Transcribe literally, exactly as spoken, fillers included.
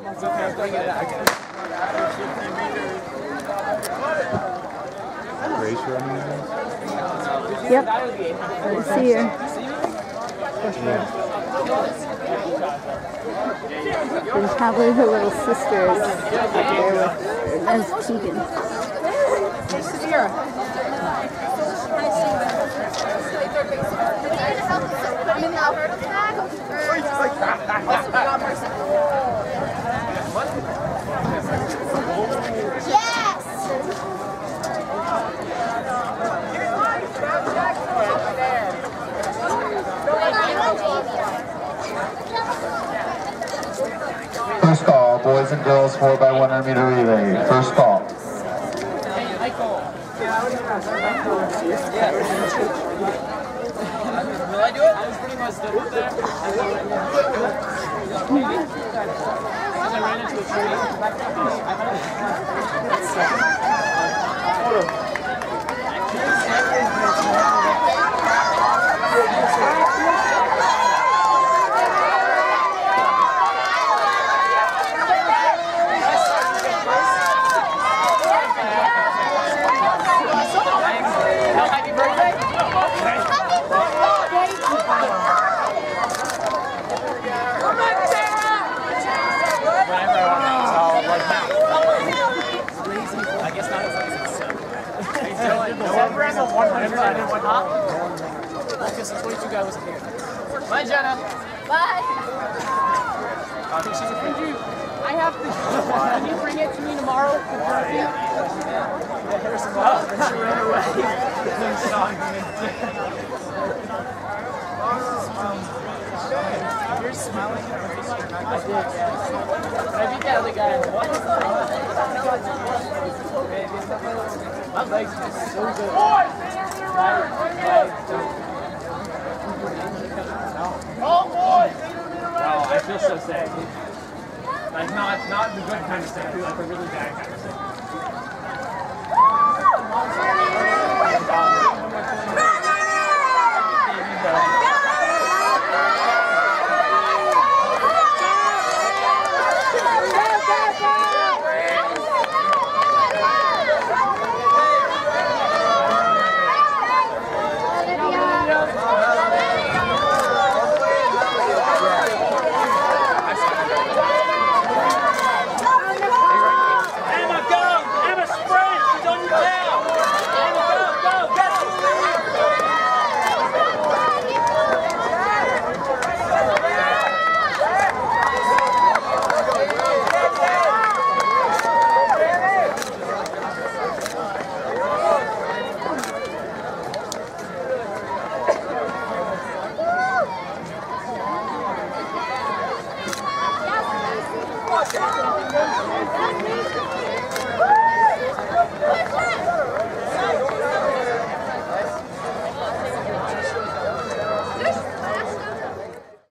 It's okay, I'm bringing it out. Race running again? Yep. I see her. Yeah. And probably her little sister is up there with as Keegan. I'm in the Alberta flag. Yes! First call, boys and girls four by one hundred meter relay. First call. Will I do it? I was pretty much done with that. I ran into a tree. Happy birthday! I guess not as easy. Seven one hundred and one hop. Because the twenty-two guy wasn't here. Bye, Jenna. Bye. I think she's a friend. I have to. Can you bring it to me tomorrow? Yeah, Harrison Walt. She ran away. You're smiling. I did, yeah. I beat that other guy. My legs are so good. Oh, boy! Wow, I feel so sad. Like, not, not the good kind of sad, like the really bad kind of sad. Yes!